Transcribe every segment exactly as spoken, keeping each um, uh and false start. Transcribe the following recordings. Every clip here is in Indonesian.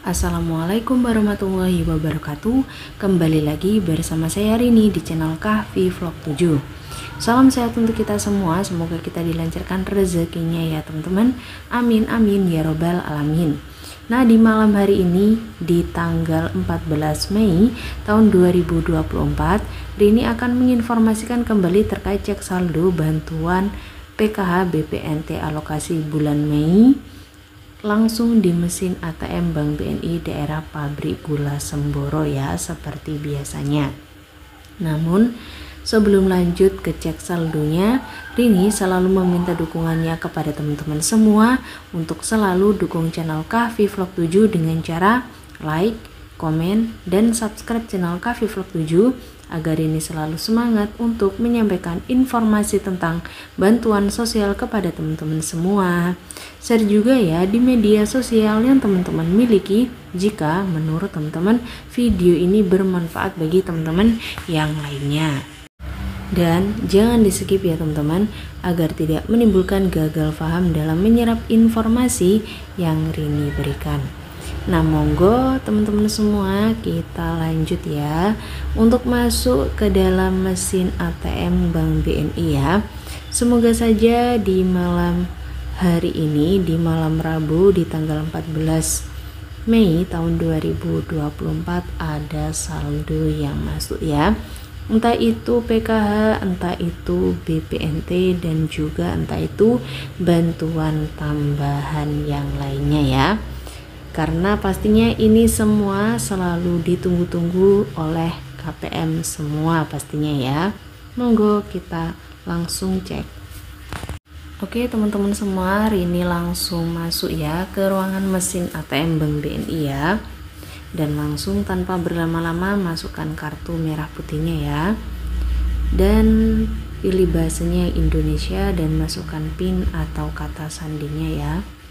Assalamualaikum warahmatullahi wabarakatuh. Kembali lagi bersama saya Rini di channel Kahfi Vlog tujuh. Salam sehat untuk kita semua. Semoga kita dilancarkan rezekinya ya teman-teman. Amin amin ya robbal alamin. Nah, di malam hari ini di tanggal empat belas Mei tahun dua ribu dua puluh empat, Rini akan menginformasikan kembali terkait cek saldo bantuan P K H B P N T alokasi bulan Mei langsung di mesin A T M Bank B N I daerah pabrik gula Semboro ya, seperti biasanya. Namun sebelum lanjut ke cek saldonya, Rini selalu meminta dukungannya kepada teman-teman semua untuk selalu dukung channel Kahfi Vlog tujuh dengan cara like, komen, dan subscribe channel Kahfi Vlog tujuh agar ini selalu semangat untuk menyampaikan informasi tentang bantuan sosial kepada teman-teman semua. Share juga ya di media sosial yang teman-teman miliki jika menurut teman-teman video ini bermanfaat bagi teman-teman yang lainnya. Dan jangan di skip ya teman-teman agar tidak menimbulkan gagal paham dalam menyerap informasi yang Rini berikan. Nah, monggo teman-teman semua kita lanjut ya untuk masuk ke dalam mesin A T M Bank B N I ya. Semoga saja di malam hari ini, di malam Rabu di tanggal empat belas Mei tahun dua ribu dua puluh empat ada saldo yang masuk ya. Entah itu P K H, entah itu B P N T, dan juga entah itu bantuan tambahan yang lainnya ya. Karena pastinya ini semua selalu ditunggu-tunggu oleh K P M semua pastinya ya. Monggo kita langsung cek. Oke teman-teman semua, Rini langsung masuk ya ke ruangan mesin A T M Bank B N I ya. Dan langsung tanpa berlama-lama masukkan kartu merah putihnya ya. Dan pilih bahasanya Indonesia dan masukkan PIN atau kata sandinya ya.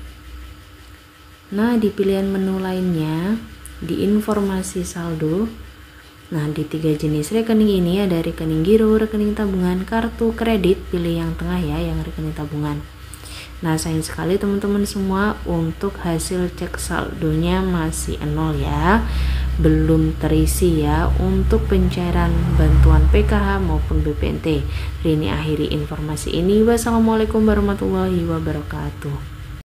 Nah, di pilihan menu lainnya, di informasi saldo, nah di tiga jenis rekening ini ada rekening giro, rekening tabungan, kartu kredit, pilih yang tengah ya, yang rekening tabungan. Nah, sayang sekali teman-teman semua untuk hasil cek saldonya masih nol ya, belum terisi ya untuk pencairan bantuan P K H maupun B P N T. Rini akhiri informasi ini. Wassalamualaikum warahmatullahi wabarakatuh.